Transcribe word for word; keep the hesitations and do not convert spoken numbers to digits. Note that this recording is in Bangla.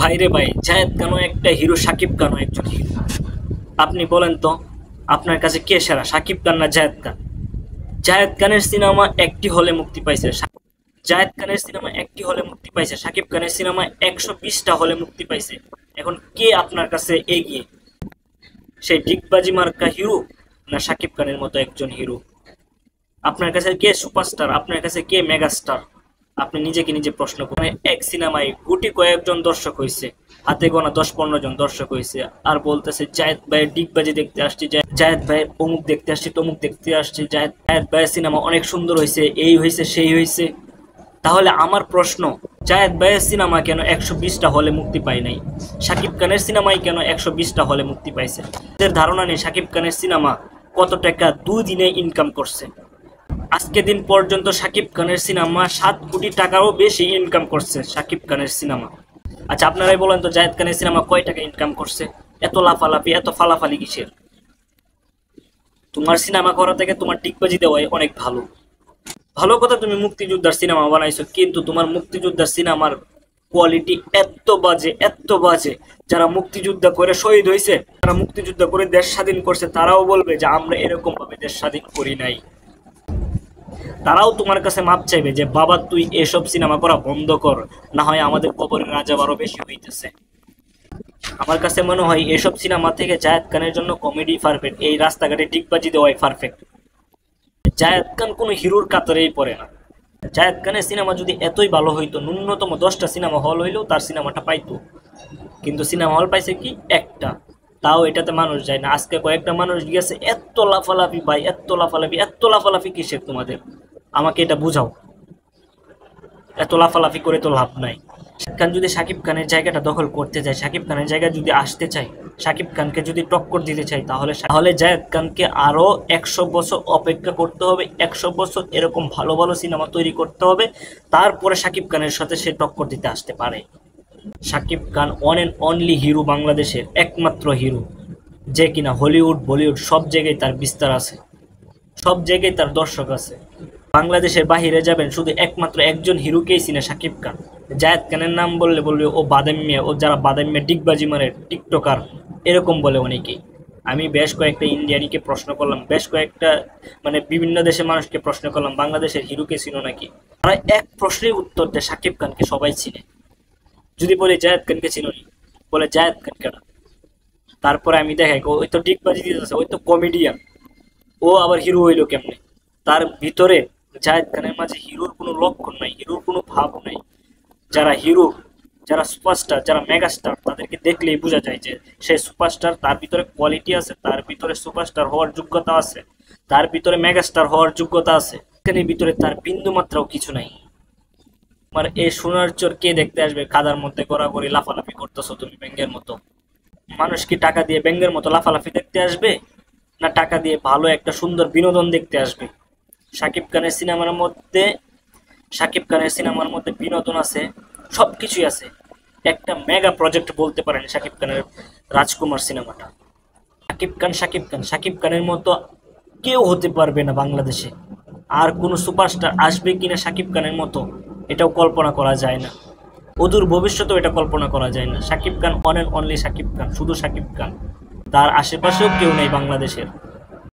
ভাইরে ভাই, জায়েদ খানও একটা হিরো, শাকিব খানও একজন হিরো। আপনি বলেন তো, আপনার কাছে কে সেরা, শাকিব খান না জায়েদ খান? জায়েদ খানের সিনেমা একটি হলে মুক্তি পাইছে, জায়েদ খানের সিনেমা একটি হলে মুক্তি পাইছে, শাকিব খানের সিনেমা একশো বিশটা হলে মুক্তি পাইছে। এখন কে আপনার কাছে এগিয়ে, সেই ডিগবাজি মার্কা হিরো না শাকিব খানের মতো একজন হিরো? আপনার কাছে কে সুপারস্টার, আপনার কাছে কে মেগাস্টার? আপনি নিজেকে নিজে প্রশ্ন করেন। এক সিনেমায় গুটি কয়েকজন দর্শক হয়েছে, হাতে গোনা দশ পনেরো জন দর্শক হয়েছে, আর বলতেছে জায়েদ ভাইয়ের ডিগবাজি দেখতে আসছি, জায়েদ ভাইয়ের অমুক দেখতে আসছি, তমুক দেখতে আসছি, জায়েদ জায়েদ ভাইয়ের সিনেমা অনেক সুন্দর হয়েছে, এই হয়েছে সেই হয়েছে। তাহলে আমার প্রশ্ন, জায়েদ ভাইয়ের সিনেমা কেন একশো বিশটা হলে মুক্তি পায় নাই? শাকিব খানের সিনেমাই কেন একশো বিশটা হলে মুক্তি পাইছে? এদের ধারণা নেই শাকিব খানের সিনেমা কত টাকা দুই দিনে ইনকাম করছে। আজকে দিন পর্যন্ত শাকিব খানের সিনেমা সাত কোটি টাকারও বেশি ইনকাম করছে শাকিব খানের সিনেমা। আচ্ছা আপনারাই বলেন তো, জায়েদ খানের সিনেমা কয় টাকা ইনকাম করছে? এত লাফালাফি, এত ফালাফালি কিসের? তোমার সিনেমা করা থেকে তোমার টিকবাজি দেওয়াই অনেক ভালো। ভালো কথা, তুমি মুক্তিযোদ্ধার সিনেমা বানাইছো, কিন্তু তোমার মুক্তিযোদ্ধার সিনেমার কোয়ালিটি এত বাজে, এত বাজে। যারা মুক্তিযুদ্ধ করে শহীদ হয়েছে, যারা মুক্তিযুদ্ধ করে দেশ স্বাধীন করছে, তারাও বলবে যে আমরা এরকম ভাবে দেশ স্বাধীন করি নাই। তারাও তোমার কাছে মাপ চাইবে যে বাবা তুই এসব সিনেমা করা বন্ধ কর, না হয় আমাদের কবরের রাজা আরো বেশি হইতেছে। আমার কাছে মনে হয় এসব সিনেমা থেকে জায়েদ খানের জন্য কমেডি পারফেক্ট, এই রাস্তাঘাটে ডিগবাজি দেওয়াই পারফেক্ট। জায়েদ খান কোনো হিরোর কাতারেই পড়ে না। জায়েদ খানের সিনেমা যদি এতই ভালো হইতো, ন্যূনতম দশটা সিনেমা হল হইলেও তার সিনেমাটা পাইতো, কিন্তু সিনেমা হল পাইছে কি একটা, তাও এটাতে মানুষ যায় না। আজকে কয়েকটা মানুষ গিয়েছে, এত লাফালাফি ভাই, এত লাফালাফি, এত লাফালাফি কিসের তোমাদের? আমাকে এটা বুঝাও। এত লাফালাফি করে তো লাভ নাই। শাকিব খান যদি শাকিব খানের জায়গাটা দখল করতে চায়, শাকিব খানের জায়গায় যদি আসতে চায়, শাকিব খানকে যদি টক্কর দিতে চায়, তাহলে তাহলে জায়েদ খানকে আরো একশো বছর অপেক্ষা করতে হবে, একশো বছর এরকম ভালো ভালো সিনেমা তৈরি করতে হবে, তারপরে শাকিব খানের সাথে সে টক্কর দিতে আসতে পারে। Shakib Khan one and only hero, বাংলাদেশের একমাত্র হিরো, যে কিনা হলিউড বলিউড সব জায়গায় তার বিস্তার আছে, সব জায়গায় তার দর্শক আছে। বাংলাদেশের বাহিরে যাবেন, শুধু একমাত্র একজন হিরোকেই চিনে, শাকিব খান। জায়েদ খানের নাম বললে বলবে ও বাদাম মিয়া, ও যারা বাদাম মিয়া ডিগবাজি মারে টিকটকার, এরকম বলে অনেকেই। আমি বেশ কয়েকটা ইন্ডিয়ানিকে প্রশ্ন করলাম, বেশ কয়েকটা মানে বিভিন্ন দেশের মানুষকে প্রশ্ন করলাম বাংলাদেশের হিরোকে চিনো নাকি, তারা এক প্রশ্নের উত্তর দেয় শাকিব খানকে সবাই চিনে। যদি বলে জায়েদ খানকে চিনোনি, বলে জায়েদ খান কেন। তারপরে আমি দেখাই ওই তো ডিগবাজি দিতেছে, ওই তো কমেডিয়ান, ও আবার হিরো হইলো কেমনে? তার ভিতরে জায়েদ খানের মাঝে হিরোর কোনো লক্ষণ নাই, হিরোর কোনো ভাব নাই। যারা হিরো, যারা সুপারস্টার, যারা মেগাস্টার, তাদেরকে দেখলেই বোঝা যায় যে সে সুপারস্টার, তার ভিতরে কোয়ালিটি আছে, তার ভিতরে সুপারস্টার হওয়ার যোগ্যতা আছে, তার ভিতরে মেগাস্টার হওয়ার যোগ্যতা আছে। এখানের ভিতরে তার বিন্দু মাত্রাও কিছু নাই। আমার এই সোনার চোর কে দেখতে আসবে? কাদার মধ্যে গড়াগড়ি লাফালাফি করতেছো তুমি ব্যাঙ্গের মতো। মানুষ কি টাকা দিয়ে ব্যাঙ্গের মতো লাফালাফি দেখতে আসবে, না টাকা দিয়ে ভালো একটা সুন্দর বিনোদন দেখতে আসবে? শাকিব খানের সিনেমার মধ্যে শাকিব খানের সিনেমার মধ্যে বিনোদন আছে, সবকিছুই আছে। একটা মেগা প্রজেক্ট বলতে পারেন শাকিব খানের রাজকুমার সিনেমাটা। শাকিব খান শাকিব খান শাকিব খানের মতো কেউ হতে পারবে না বাংলাদেশে। আর কোনো সুপারস্টার আসবে কিনা শাকিব খানের মতো, এটাও কল্পনা করা যায় না। অদূর ভবিষ্যতেও এটা কল্পনা করা যায় না। Shakib Khan one and only Shakib Khan, শুধু শাকিব খান, তার আশেপাশেও কেউ নেই বাংলাদেশের।